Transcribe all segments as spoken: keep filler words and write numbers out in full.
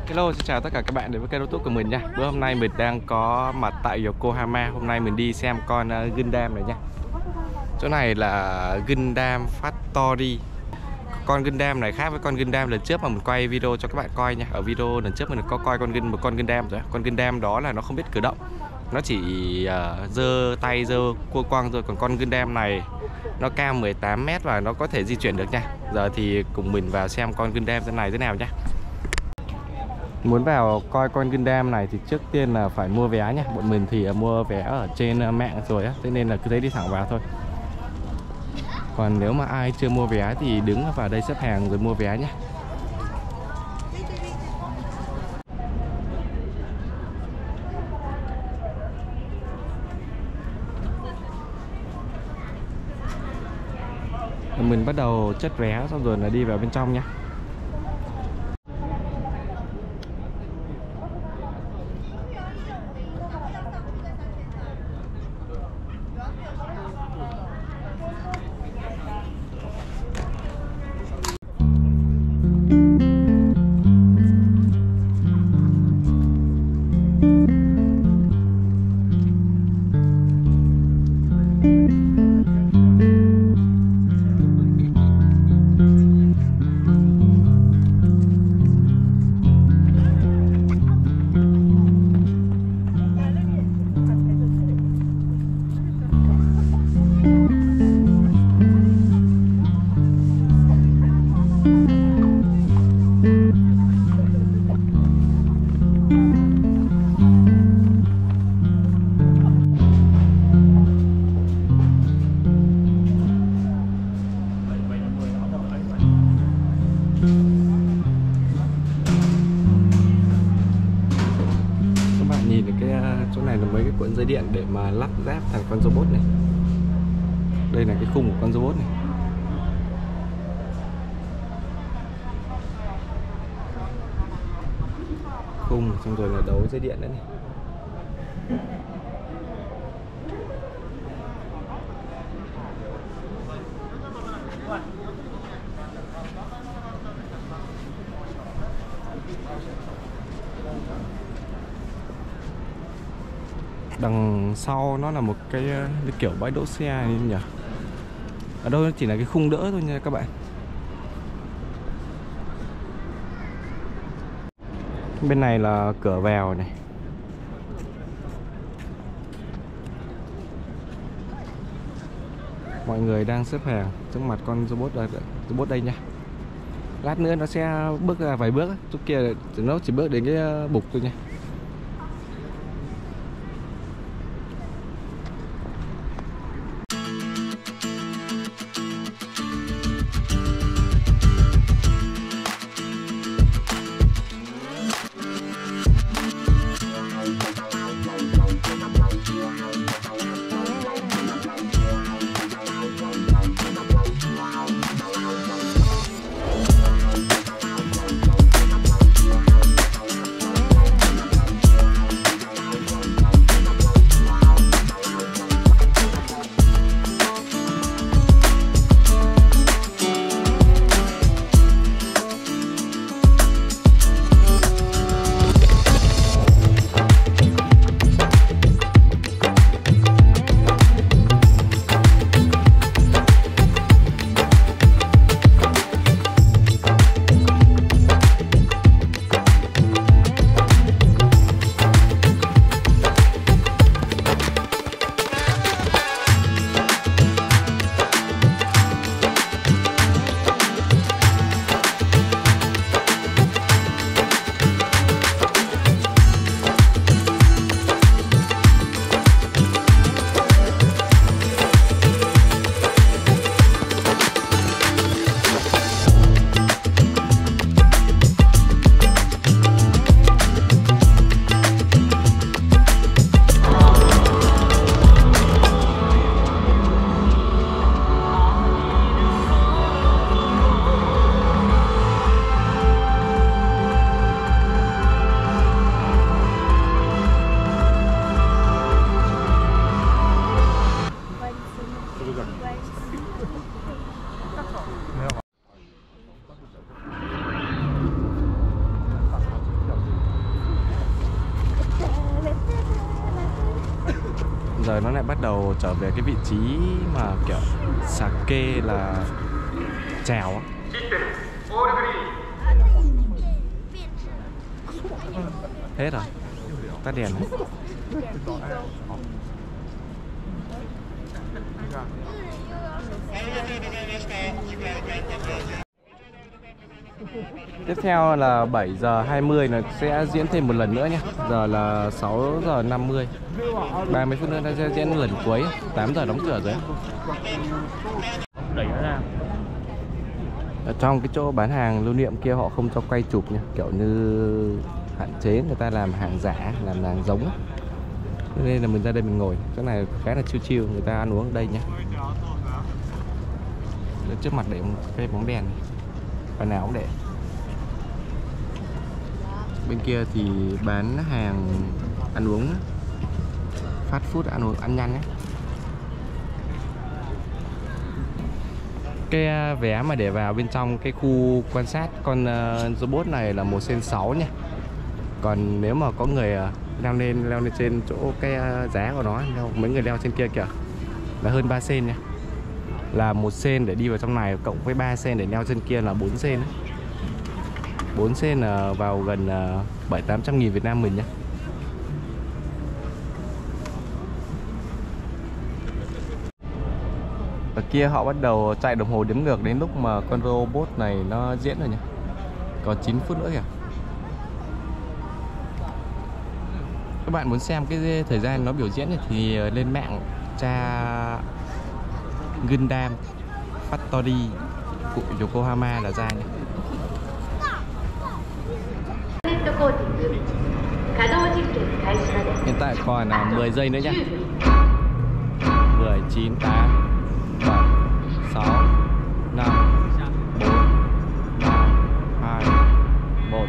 Hello, xin chào tất cả các bạn đến với kênh YouTube của mình nha. Bữa hôm nay mình đang có mặt tại Yokohama. Hôm nay mình đi xem con uh, Gundam này nha. Chỗ này là Gundam Factory. Con Gundam này khác với con Gundam lần trước mà mình quay video cho các bạn coi nha. Ở video lần trước mình có coi con Gundam một con Gundam rồi. Con Gundam đó là nó không biết cử động. Nó chỉ uh, giơ tay giơ cua quăng rồi. Còn con Gundam này nó cao mười tám mét và nó có thể di chuyển được nha. Giờ thì cùng mình vào xem con Gundam thế này thế nào nhá. Muốn vào coi con Gundam này thì trước tiên là phải mua vé nhé. Bọn mình thì mua vé ở trên mạng rồi á, thế nên là cứ thế đi thẳng vào thôi. Còn nếu mà ai chưa mua vé thì đứng vào đây xếp hàng rồi mua vé nhé. Mình bắt đầu chất vé xong rồi là đi vào bên trong nhé. Nhìn cái chỗ này là mấy cái cuộn dây điện để mà lắp ráp thành con robot này. Đây là cái khung của con robot này. Khung xong rồi là đấu dây điện nữa này. Đằng sau nó là một cái, cái kiểu bãi đỗ xe này nhỉ. Ở đâu chỉ là cái khung đỡ thôi nha các bạn. Bên này là cửa vào này. Mọi người đang xếp hàng trước mặt con robot đây, robot đây nha. Lát nữa nó sẽ bước ra vài bước, chỗ kia nó chỉ bước đến cái bục thôi nha. giờ nó lại bắt đầu trở về cái vị trí mà kiểu sake là chèo á. Hết rồi, tắt đèn này. Tiếp theo là bảy giờ hai mươi là sẽ diễn thêm một lần nữa nhé. Giờ là sáu giờ năm mươi, ba mươi phút nữa nó sẽ diễn lần cuối. Tám giờ đóng cửa rồi. Đẩy nó ra. Ở trong cái chỗ bán hàng lưu niệm kia họ không cho quay chụp nha, kiểu như hạn chế người ta làm hàng giả, làm hàng giống. Nên là mình ra đây mình ngồi, chỗ này khá là chill chill, người ta ăn uống ở đây nha. Ở trước mặt để một cái bóng đèn, và nào cũng để. Bên kia thì bán hàng ăn uống, fast food, ăn uống ăn nhanh ấy. Cái vé mà để vào bên trong cái khu quan sát con uh, robot này là một sen sáu nha. Còn nếu mà có người uh, leo lên leo lên trên chỗ cái uh, giá của nó, leo, mấy người leo trên kia kìa, là hơn ba sen nha. Là một sen để đi vào trong này cộng với ba sen để leo trên kia là bốn sen đấy. bốn sen là vào gần uh, bảy tám trăm nghìn Việt Nam mình nhé. Ở kia họ bắt đầu chạy đồng hồ đếm ngược đến lúc mà con robot này nó diễn rồi nhé. Còn chín phút nữa kìa. Các bạn muốn xem cái thời gian nó biểu diễn thì lên mạng tra Gundam Factory của Yokohama là ra nhé. Hiện tại còn là mười giây nữa nhé. Mười, chín, tám, bảy, sáu, năm, bốn, ba, hai, một.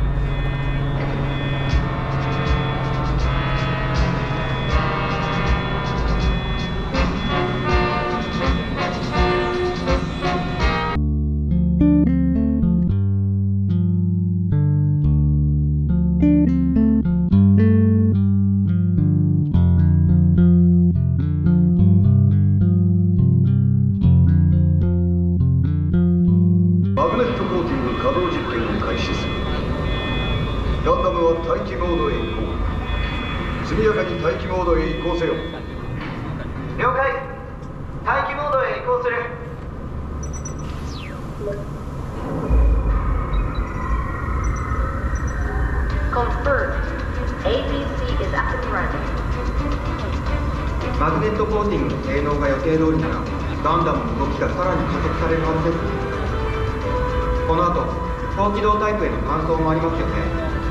Confirmed. A B C is up and running. マグネットコーティングの性能が予定通りならガンダムの動きがさらに加速されるはずです。この後高機動タイプへの換装もありますよね。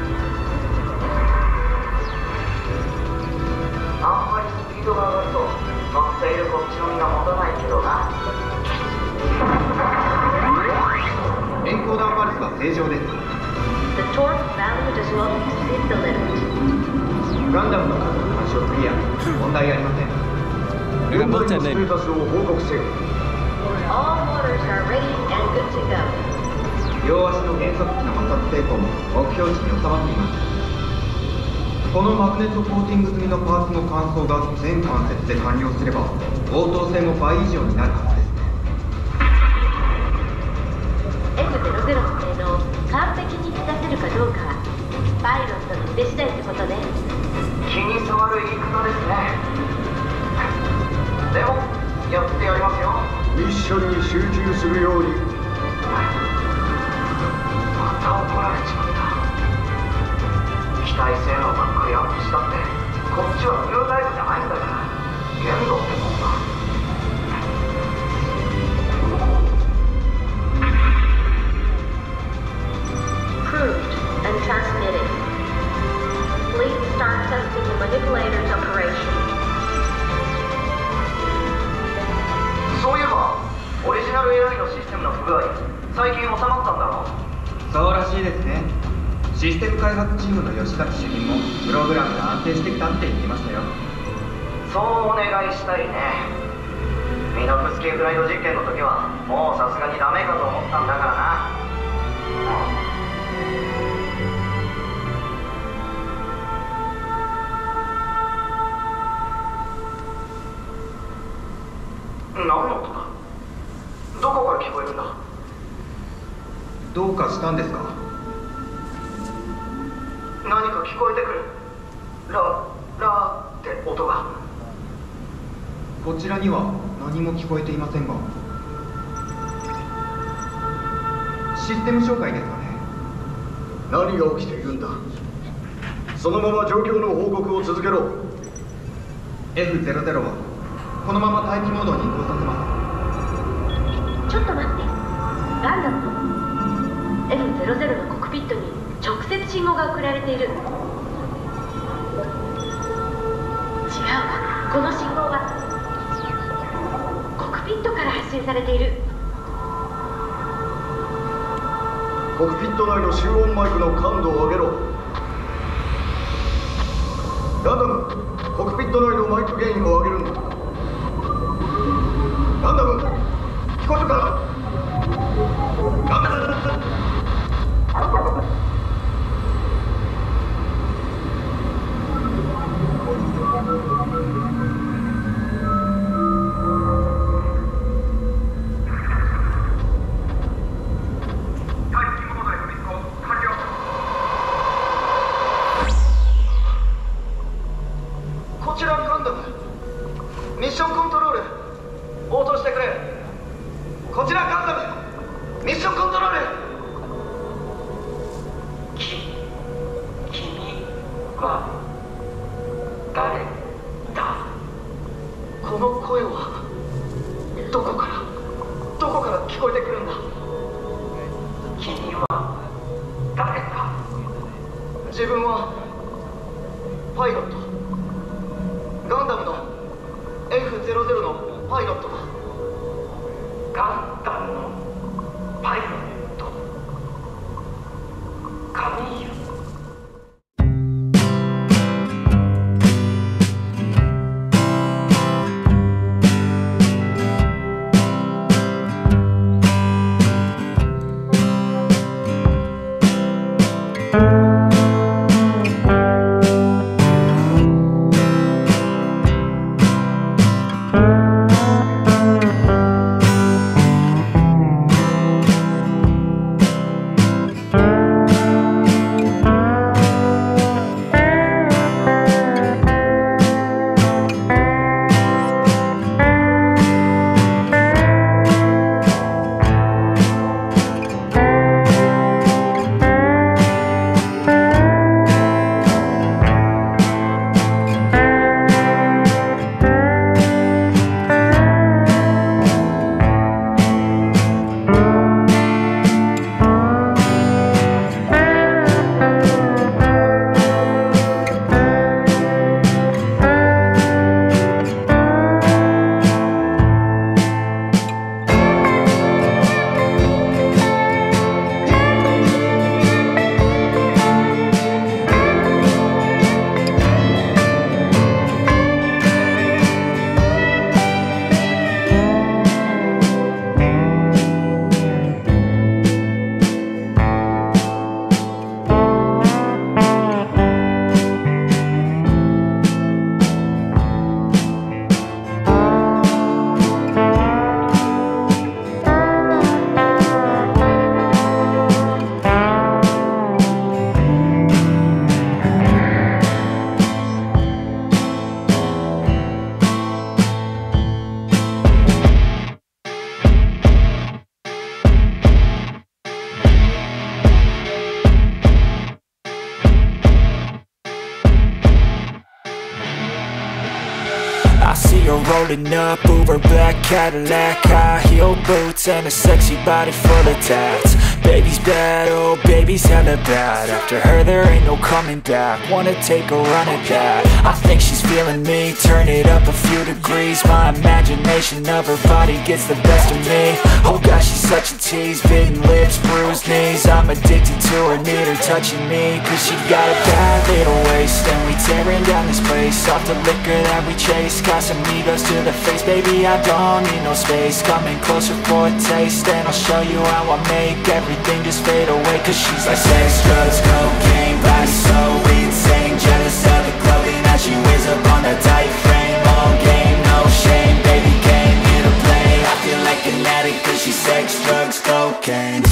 あんまりスピードが上がると乗っているこっちの身が持たないけどな。エンコーダーパルスは正常です。The torque value does not exceed the limit. ガンダムの数の干渉クリア、問題ありません。 Người ta bước chân lên. All motors are ready and good to go. 両足の減速機の摩擦抵抗も目標値に収まっています。このマグネットコーティング済みのパーツの乾燥が全関節で完了すれば応答性も倍以上になるはずですね。エムゼロゼロ の性能を完璧に満たせるかどうかはパイロットの腕次第ってことね。気に障る言い方ですね。でもやってやりますよ。ミッションに集中するように。また怒られちまった。機体性能ばっかりアップしたってこっちはニュータイプじゃないんだから限度ってもんだ。Proved and transmitted. Please start testing the manipulator's operation. そういえばオリジナル エーアイ のシステムの不具合最近収まったんだろう。そうらしいですね。システム開発チームの吉崎主任もプログラムが安定してきたって言ってましたよ。そうお願いしたいね。ミノフスキーフライト実験の時はもうさすがにダメかと思ったんだからな。 何の音だ。どこから聞こえるんだ。どうかしたんですか。何か聞こえてくる。ララーって音が。こちらには何も聞こえていませんが。システム障害ですかね。 何が起きているんだ。そのまま状況の報告を続けろ。 エフゼロゼロ はこのまま待機モードに移行させます。 ちょっと待って。ガンダム エフゼロゼロ のコックピットに直接信号が送られている。違うわ、この信号はコックピットから発信されている。 コックピット内の集音マイクの感度を上げろ。ガンダム、コックピット内のマイクゲインを上げるんだ。ガンダム、聞こえるか。ガンダム。 こちらガンダム、ミッションコントロール応答してくれ。こちらガンダム、ミッションコントロール。き君は誰だ。この声はどこからどこから聞こえてくるんだ。君は誰だ。自分はパイロット、ガンダムの エフゼロゼロ のパイロットだ。ガンダムのパイロット。カミーユ。 I see her rolling up, Uber black Cadillac, high heel boots and a sexy body full of tats. Baby's bad, oh baby's hella bad. After her there ain't no coming back. Wanna take a run at that. I think she's feeling me, turn it up a few degrees. My imagination of her body gets the best of me. Oh gosh, she's such a tease, bitten lips, bruised knees. I'm addicted to her, need her touching me, cause she got a bad little waist. And we tearing down this place, off the liquor that we chase. Casamigos to the face, baby I don't need no space. Coming closer for a taste, and I'll show you how I make everything just fade away. Cause she's like sex, drugs, cocaine, body so insane. Jealous of the clothing that she wears up on that tight frame. All game, no shame, baby came here to play. cocaine.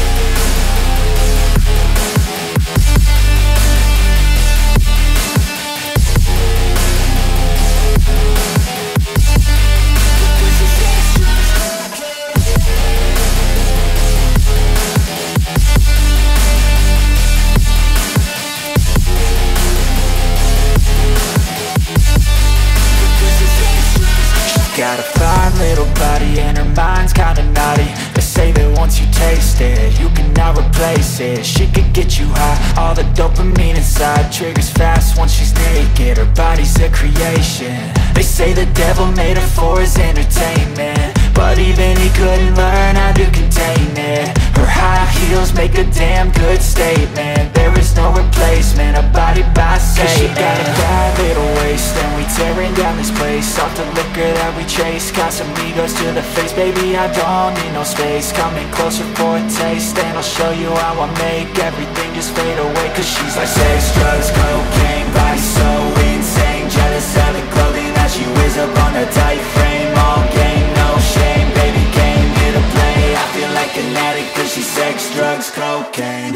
Got a fine little body and her mind's kinda naughty. They say that once you taste it, you cannot replace it. She could get you high, all the dopamine inside triggers fast once she's naked. Her body's a creation. They say the devil made her for his entertainment, but even he couldn't learn how to contain it. Her high heels make a damn good statement. There is no replacement, a body by Satan. She got a bad little waist and we tearing down this place. Off the liquor that we chase, Casamigos to the face. Baby, I don't need no space. Coming closer for a taste and I'll show you how I make everything just fade away. Cause she's like sex, drugs, cocaine, body so insane. Jealous of the clothing that she wears up on her tight frame. All game, no shame, baby came here to play. I feel like an addict cause she's sex, drugs, cocaine.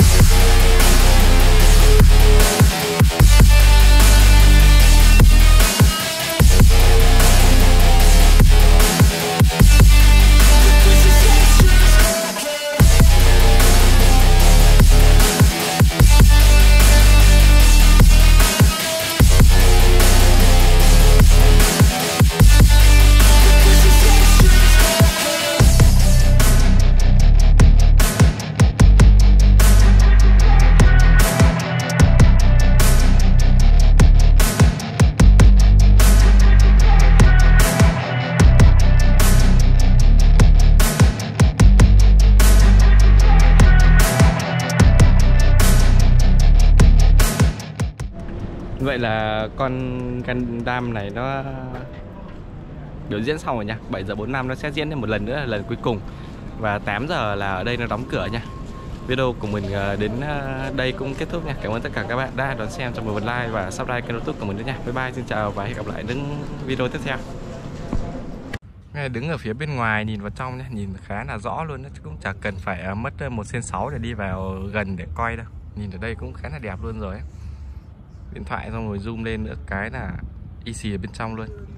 Vậy là con Gundam này nó biểu diễn xong rồi nha. Bảy giờ bốn mươi lăm nó sẽ diễn thêm một lần nữa là lần cuối cùng. Và tám giờ là ở đây nó đóng cửa nha. Video của mình đến đây cũng kết thúc nha. Cảm ơn tất cả các bạn đã đón xem, cho mình một like và subscribe kênh YouTube của mình nữa nha. Bye bye, xin chào và hẹn gặp lại những video tiếp theo. Ngay đứng ở phía bên ngoài nhìn vào trong nhé, nhìn khá là rõ luôn đó, chứ cũng chẳng cần phải mất một xên sáu để đi vào gần để quay đâu. Nhìn ở đây cũng khá là đẹp luôn rồi ấy. Điện thoại xong rồi zoom lên nữa cái là y xì ở bên trong luôn.